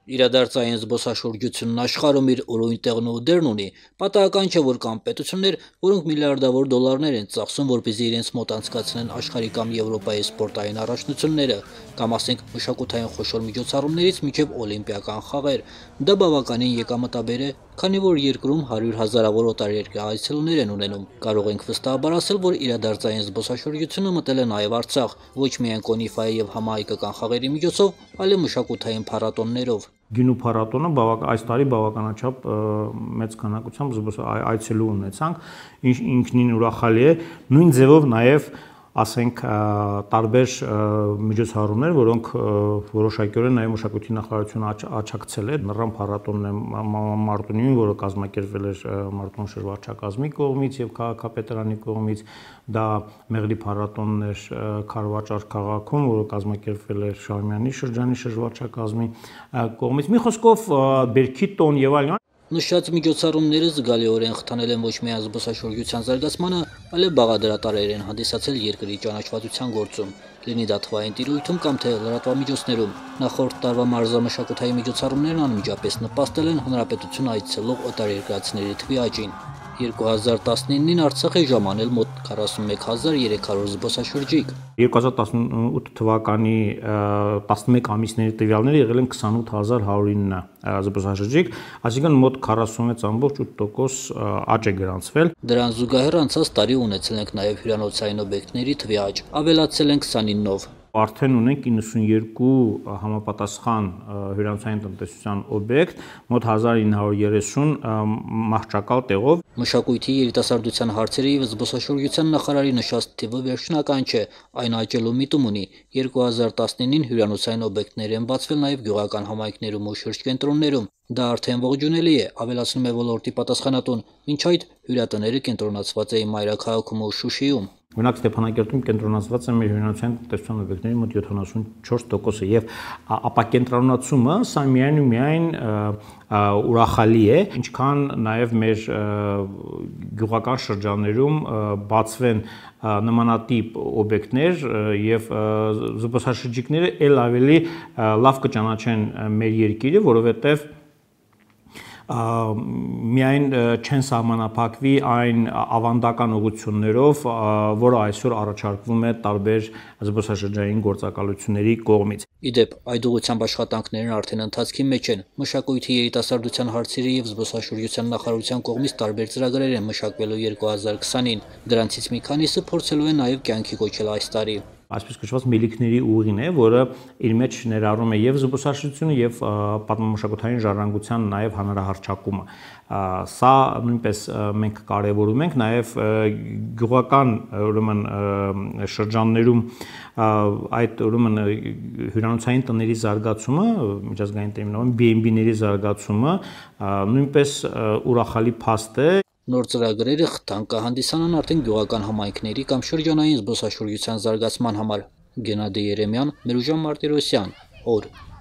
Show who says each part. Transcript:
Speaker 1: Իրադարձային զբոսաշրջությունն աշխարհում իր ուրույն տեղն ու դերն ունի, պատահական չէ, որ կան պետություններ, որոնք միլիարդավոր դոլարներ են ծախսում, որպեսզի իրենց մոտ անցկացնեն աշխարհի կամ Եվրոպայի սպորտային առաջնությունները, կամ ասենք մշակութային խոշոր միջոցառումներից մինչև օլիմպիական խաղեր։ Դա բավականին եկամտաբեր է, քանի որ երկրում 100 հազարավոր օտարերկրյա այցելուներ են ունենում։ Կարող ենք վստահաբար ասել, որ իրադարձային զբոսաշրջությունը մտել է նաև Արցախ, ոչ միայն Կոնիֆայի եւ համահայկական խաղերի միջոցով, այլև մշակութային փառատոններով։
Speaker 2: Գինու փառատոնը այս տարի բավականաչափ մեծ քանակությամբ այցելու ունեցանք, ինքնին ուրախալի է, նույն ձևով նաև ասենք տարբեր միջոցառումներ, որոնք որոշակիորեն նաև մշակույթի նախարարությունը աջակցել է, նռան փառատոնն է Մարտունիում, որը կազմակերպվել էր Մարտունու շրջվարչակազմի կողմից եւ քաղաքապետարանի կողմից, դա Մեղրի փառատոնն էր Քարվաճար քաղաքում, որը կազմակերպվել էր Շահումյանի շրջանի շրջվարչակազմի կողմից։ Մի խոսքով Բերքի տոն եւ այլն
Speaker 1: Նշած միջոցառումները զգալիորեն խթանել են ոչ միայն զբոսաշրջության զարգացմանը, այլև բաղադրատարեր են հանդիսացել երկրի ճանաչվածության գործում, լինի դա թվային տիրույթում կամ թե լրատվամիջոցներում։ Նախորդ տարվա մարզամշակութային միջոցառումներն անմիջապես նպաստել են հանրապետություն այցելող օտարերկրացիների թվի աճին։ 2019-ին Արցախ է ժամանել մոտ 41300 զբոսաշրջիկ։
Speaker 2: 2018 թվականի 11 ամիսների տվյալները եղել են 28109 զբոսաշրջիկ, այսինքն մոտ 46.8% աճ է գրանցվել։
Speaker 1: Դրան զուգահեռ անցած տարի ունեցել ենք նաև հյուրանոցային օբյեկտների թվի աճ, ավելացել ենք 29-ով։
Speaker 2: Արդեն ունենք 92 համապատասխան հյուրանոցային տնտեսության օբյեկտ, մոտ 1930 մահճակալ տեղով։
Speaker 1: Մշակույթի, երիտասարդության հարցերի և զբոսաշրջության նախարարի նշած թիվը վերջնական չէ, այն աճելու միտում ունի։ 2019-ին հյուրանոցային օբյեկտներ են բացվել նաև գյուղական համայնքներում ու շրջկենտրոններում։ Դա արդեն ողջունելի է, ավելացնում է ոլորտի պատասխանատուն, մինչ այդ հյուրատները կենտրոնացված էին մայրաքաղաքում ու Շուշիում։
Speaker 2: Օրինակ Ստեփանակերտում կենտրոնացված է մեր հյուրանոցային տնտեսության օբյեկտների մոտ 74%-ը եւ ապակենտրոնացումը սա միայն ու միայն ուրախալի է, ինչքան նաեւ մեր գյուղական շրջաններում բացվեն նմանատիպ օբյեկտներ եւ զբոսաշրջիկները ել ավելի լավ կճանաչեն մեր երկիրը, որովհետեւ միայն չեն սահմանափակվի այն ավանդական ուղղություններով, որը այսօր առաջարկվում է տարբեր զբոսաշրջային գործակալությունների կողմից։
Speaker 1: Իդեպ, այդ ուղղությամբ աշխատանքներն արդեն ընթացքի մեջ են։ Մշակույթի, երիտասարդության հարցերի եւ զբոսաշրջության նախարարության կողմից տարբեր ծրագրեր են մշակվելու 2020-ին։ Դրանցից մի քանիսը փորձելու են նաեւ կյանքի կոչել այս տարի։
Speaker 2: Այսպես կոչված մելիքների ուղին է, որը իր մեջ ներառում է եւ զբոսաշրջությունը եւ պատմամշակութային ժառանգության նաեւ հանրահռչակումը։ Սա նույնպես մենք կարևորում ենք նաեւ գյուղական ուրեմն շրջաններում այդ ուրեմն հյուրանոցային տների զարգացումը, միջազգային տերմինով B&B-ների զարգացումը նույնպես ուրախալի փաստ է։
Speaker 1: Նոր ծրագրերը խթան կհանդիսանան արդեն գյուղական համայնքների կամ շրջանային զբոսաշրջության զարգացման համար։ Գենադի Երեմյան, Մերուժան Մարտիրոսյան, օր։